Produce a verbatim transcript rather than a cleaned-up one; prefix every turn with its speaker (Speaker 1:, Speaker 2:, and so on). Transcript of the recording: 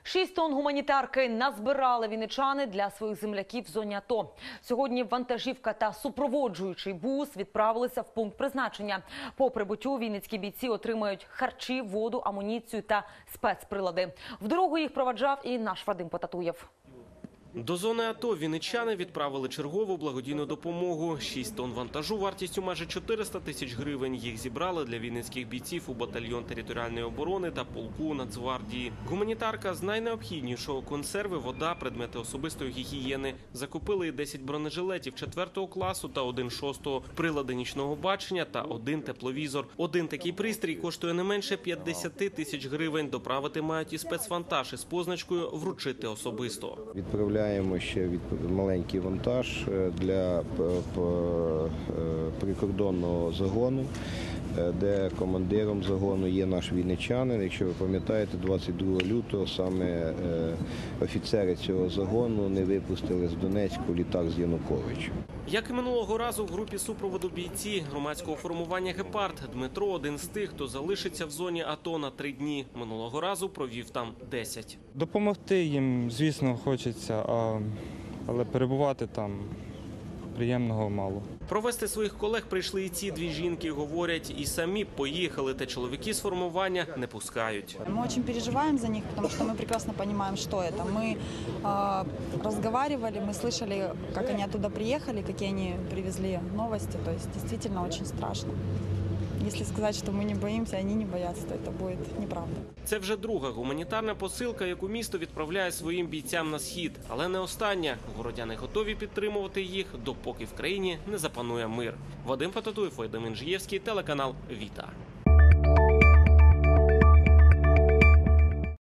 Speaker 1: Шість тонн гуманітарки назбирали вінничани для своїх земляків в зоні АТО. Сьогодні вантажівка та супроводжуючий бус відправилися в пункт призначення. По прибуттю вінницькі бійці отримають харчі, воду, амуніцію та спецприлади. В дорогу їх проваджав і наш Вадим Потатуєв.
Speaker 2: До зони АТО вінничани відправили чергову благодійну допомогу. Шість тонн вантажу вартістю майже чотириста тисяч гривень. Їх зібрали для вінницьких бійців у батальйон територіальної оборони та полку Нацгвардії. Гуманітарка з найнеобхіднішого – консерви, вода, предмети особистої гігієни. Закупили десять бронежилетів четвертого класу та один шостого, прилади нічного бачення та один тепловізор. Один такий пристрій коштує не менше п'ятдесят тисяч гривень. Доправити мають і спецвантаж із позначкою «Вручити особисто».
Speaker 3: Відправляємо ще маленький вантаж для прикордонного загону, де командиром загону є наш вінничанин. Якщо ви пам'ятаєте, двадцять другого лютого саме офіцери цього загону не випустили з Донецьку літак з Януковичем.
Speaker 2: Як і минулого разу, в групі супроводу бійці громадського формування «Гепард». Дмитро – один з тих, хто залишиться в зоні АТО на три дні. Минулого разу провів там десять.
Speaker 4: Допомогти їм, звісно, хочеться, але перебувати там приємного мало.
Speaker 2: Провести своїх колег прийшли і ці дві жінки. Говорять, і самі поїхали, та чоловіки з формування не пускають.
Speaker 5: Ми дуже переживаємо за них, тому що ми прекрасно розуміємо, що це. Ми э, розмовляли, ми чули, як вони туди приїхали, які вони привезли новості. Тобто, дійсно, дуже страшно. Якщо сказати, що ми не боїмося, а вони не бояться, то це буде неправда.
Speaker 2: Це вже друга гуманітарна посилка, яку місто відправляє своїм бійцям на схід. Але не остання. Городяни готові підтримувати їх, допоки в країні не запанує мир. Вадим Потатуєв, Вадим Інжиєвський, телеканал «Віта».